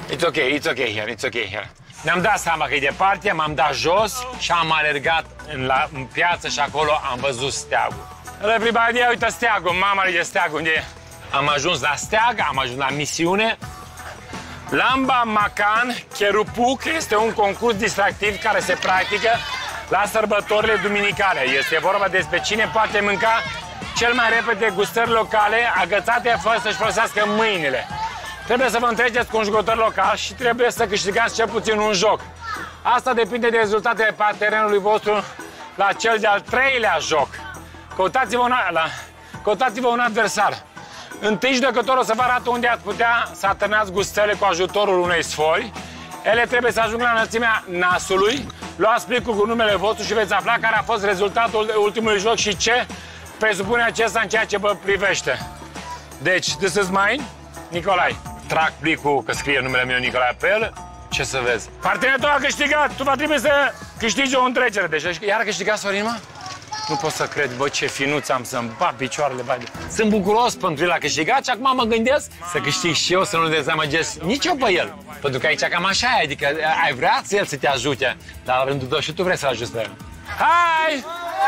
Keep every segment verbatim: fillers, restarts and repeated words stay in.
It's ok, it's ok here, it's ok here. Ne-am dat seama că e departe, m-am dat jos și am alergat în, la, în piață și acolo am văzut steagul. Everybody, uite steagul, mama de steagul, unde e? Am ajuns la steag, am ajuns la misiune. Lamba Macan Cherupuk este un concurs distractiv care se practică la sărbătorile duminicale. Este vorba despre cine poate mânca cel mai repede gustări locale, agățate fără să-și folosească mâinile. Trebuie să vă întreceți cu un jucător local și trebuie să câștigați cel puțin un joc. Asta depinde de rezultatele partenerului vostru la cel de-al treilea joc. Căutați-vă un, căutați-vă un adversar. Întâi judecătorul o să vă arată unde ați putea să atârnați gustările cu ajutorul unei sfori. Ele trebuie să ajungă la înălțimea nasului. Luați plicul cu numele vostru și veți afla care a fost rezultatul ultimului joc și ce presupune acesta în ceea ce vă privește. Deci, this is mine, Nicolae. Trag plicul, că scrie numele meu Nicolae pe el. Ce să vezi? Partenerul tău a câștigat, tu va trebui să câștigi o întrecere. Deci, iar a câștigat Sorin, mă? Nu pot să cred, bă, ce finuț am să-mi bat picioarele, bă. Sunt bucuros pentru el a câștigat și acum mă gândesc să câștig și eu, să nu dezamăgesc nici eu pe el. Pentru că aici cam așa e, adică ai vrea el să te ajute, dar la rândul tău și tu vrei să-l ajuți pe el. Hai!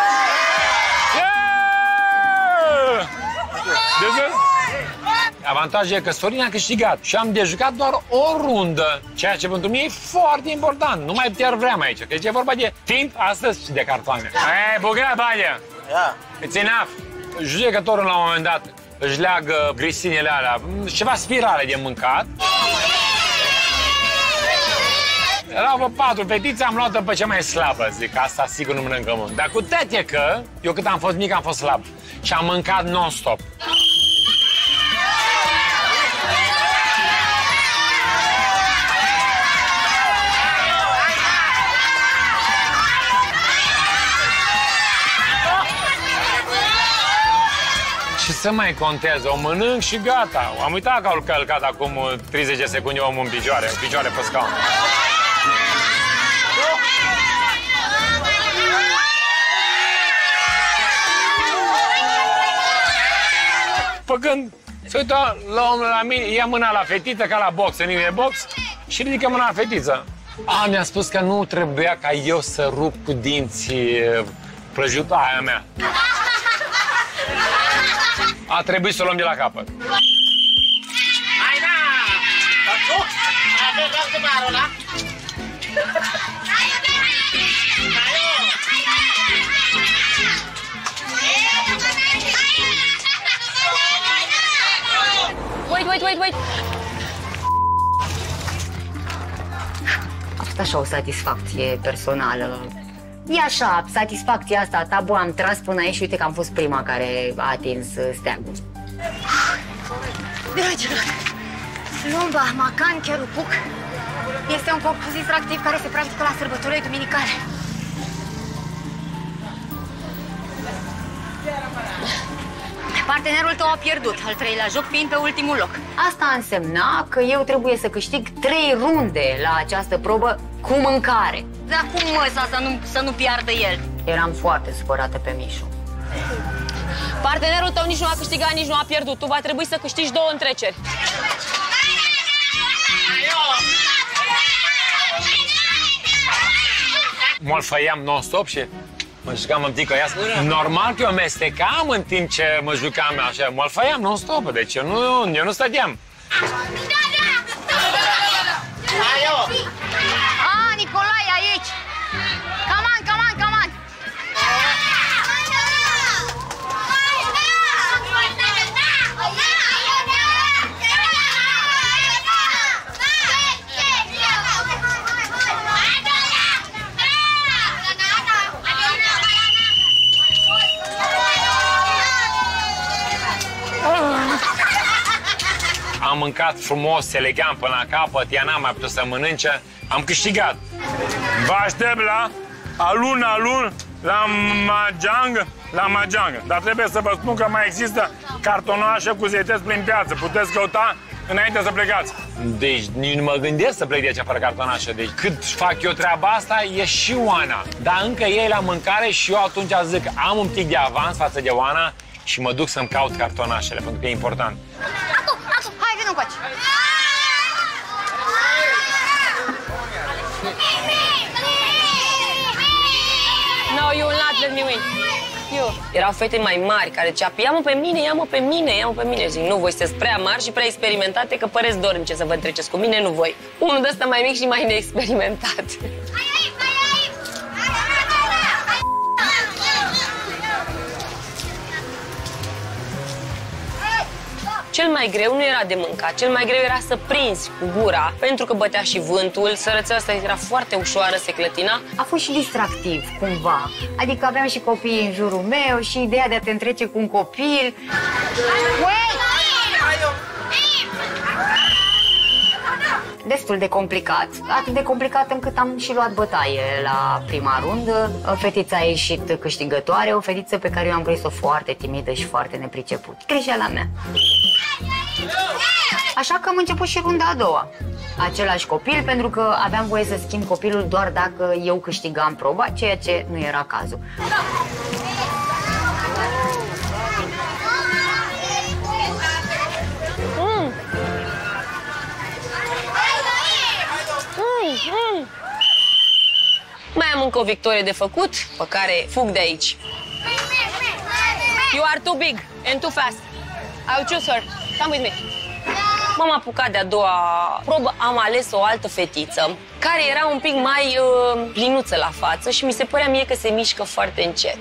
Yeah! Avantajul e că Sorin a câștigat și am de jucat doar o rundă, ceea ce pentru mine e foarte important. Nu mai pierd vreme aici, că e vorba de timp astăzi și de cartoane. Ei, bugă, Badia! It's enough! Judecătorul la un moment dat își leagă grisinele alea, ceva spirale de mâncat. Erau vă patru fetițe, am luat-o pe cea mai slabă, zic, asta sigur nu mănâncă mult. Dar cu toate că, eu cât am fost mic, am fost slab și am mâncat non-stop. Și să mai contează, o mănânc și gata. Am uitat că au călcat acum treizeci de secunde omul în picioare, în picioare pe scaun. Pe când se uită la omul la mine, ia mâna la fetiță ca la box, în de box, și ridică mâna la fetiță. A, mi-a spus că nu trebuia ca eu să rup cu dinții prăjita aia mea. A trebuit să o luăm de la capăt. Hai, da! Avem altă barul ăla? Wait, wait, wait, wait! A fost așa o satisfacție personală. E așa, satisfacția asta a ta, bă, am tras până aici și uite că am fost prima care a atins steagul. Dragilor, Lamba Macan Cherupuk este un concurs distractiv care se practică la sărbătorile duminicale. Partenerul tău a pierdut, al treilea joc fiind pe ultimul loc. Asta însemna că eu trebuie să câștig trei runde la această probă cu mâncare. Dar cum, mă, să nu, să nu piardă el? Eram foarte supărată pe Mișu. Partenerul tău nici nu a câștigat, nici nu a pierdut. Tu va trebui să câștigi două întreceri. Mă făiam non-stop și mă jucam în tică ea. Normal că eu mestecam în timp ce mă jucam așa. Mă făiam non-stop, deci eu nu, eu nu stăteam. Ah, Nicolae, aici! Come on, come on, come on! Am mâncat frumos, elegant până la capăt, ea n-a mai putut să mănânce. Am câștigat. Vă aștept la alun, alun, la Mahjong, la Mahjong. Dar trebuie să vă spun că mai există cartonașe cu zeități prin piață. Puteți căuta înainte să plecați. Deci nici nu mă gândesc să plec de aici fără cartonașe. Deci cât fac eu treaba asta, e și Oana. Dar încă ei la mâncare și eu atunci zic am un pic de avans față de Oana și mă duc să-mi caut cartonașele, pentru că e important. Acum, acum, hai, vină încoace! Eu. Erau fete mai mari care zicea, ia-mă pe mine, ia-mă pe mine, ia-mă pe mine. Zic, nu, voi sunteți prea mari și prea experimentate că păreți dornice să vă întreceți cu mine, nu voi. Unul de ăsta mai mic și mai neexperimentat. Cel mai greu nu era de mâncat, cel mai greu era să prinzi cu gura, pentru că bătea și vântul, sărățeala asta era foarte ușoară, se clătina. A fost și distractiv, cumva. Adică aveam și copii în jurul meu și ideea de a te întrece cu un copil. Destul de complicat, atât de complicat încât am și luat bătaie la prima rundă. Fetița a ieșit câștigătoare, o fetiță pe care eu am prins-o foarte timidă și foarte nepriceput. Greșeala mea. Așa că am început și runda a doua. Același copil, pentru că aveam voie să schimb copilul doar dacă eu câștigam proba, ceea ce nu era cazul. Mm. Mm, mm. Mai am încă o victorie de făcut, pe care fug de aici. You are too big and too fast. I'll choose her. Come with me. M-am apucat de a doua probă, am ales o altă fetiță care era un pic mai uh, plinuță la față și mi se părea mie că se mișcă foarte încet.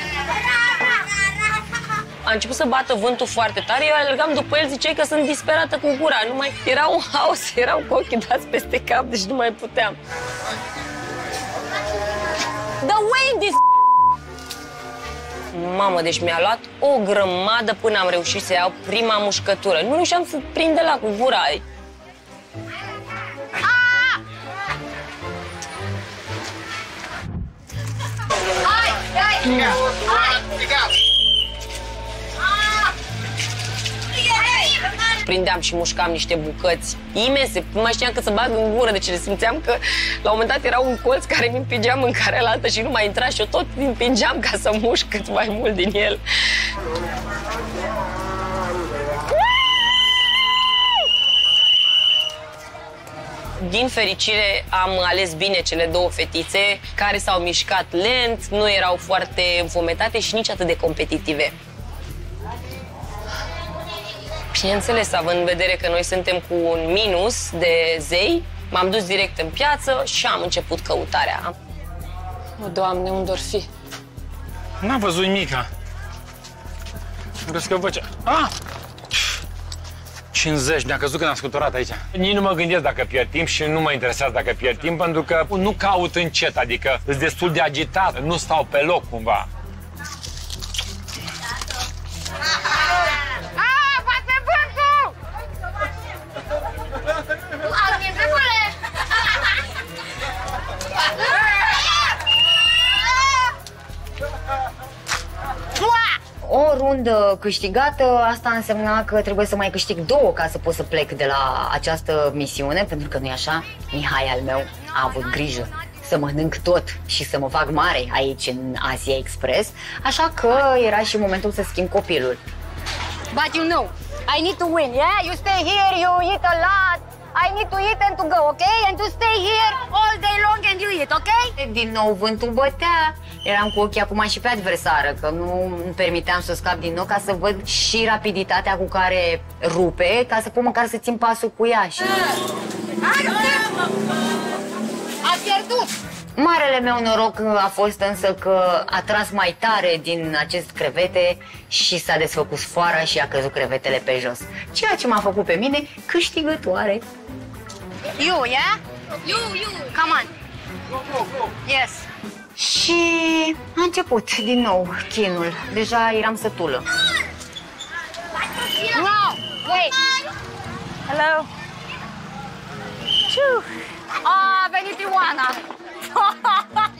A început să bată vântul foarte tare, eu alergam după el, ziceai că sunt disperată cu gura, nu mai... Era un haos, erau cu ochii dați peste cap, deci nu mai puteam. The wind is... Mamă, deci mi-a luat o grămadă până am reușit să iau prima mușcătură. Nu reușeam să prind de la cu gura. Prindeam și mușcam niște bucăți imense, nu mai știam că să bag în gură, deci simțeam că la un moment dat era un colț care mi împingea mâncarea la altă și nu mai intra și eu tot împingeam ca să mușc cât mai mult din el. Din fericire am ales bine cele două fetițe care s-au mișcat lent, nu erau foarte înfometate și nici atât de competitive. Bineînțeles, având în vedere că noi suntem cu un minus de zei, m-am dus direct în piață și am început căutarea. O, Doamne, unde or fi? N-am văzut nimica. Crezi că vocea... Ah! cincizeci, mi-a căzut când am scuturat aici. Nici nu mă gândesc dacă pierd timp și nu mă interesează dacă pierd timp, pentru că nu caut încet, adică sunt destul de agitat, nu stau pe loc cumva. O rundă câștigată, asta însemna că trebuie să mai câștig două ca să pot să plec de la această misiune, pentru că nu-i așa? Mihai al meu a avut grijă să mănânc tot și să mă fac mare aici în Asia Express, așa că era și momentul să schimb copilul. But you know, I need to win, yeah? You stay here, you eat a lot. I need to eat and to go, okay? And to stay here all day long and you eat, okay? Din nou vântul bătea. Eram cu ochii acum și pe adversară, că nu îmi permiteam să scap din nou ca să văd și rapiditatea cu care rupe, ca să pot măcar să țin pasul cu ea. Și... A pierdut! Marele meu noroc a fost însă că a tras mai tare din acest crevete și s-a desfăcut sfoara și a căzut crevetele pe jos. Ceea ce m-a făcut pe mine câștigătoare. You, yeah? You, you! Come on! Go, go, go! Yes! Și a început din nou chinul. Deja eram sătulă. No! Wait! Hello! Ciu! A venit Ioana!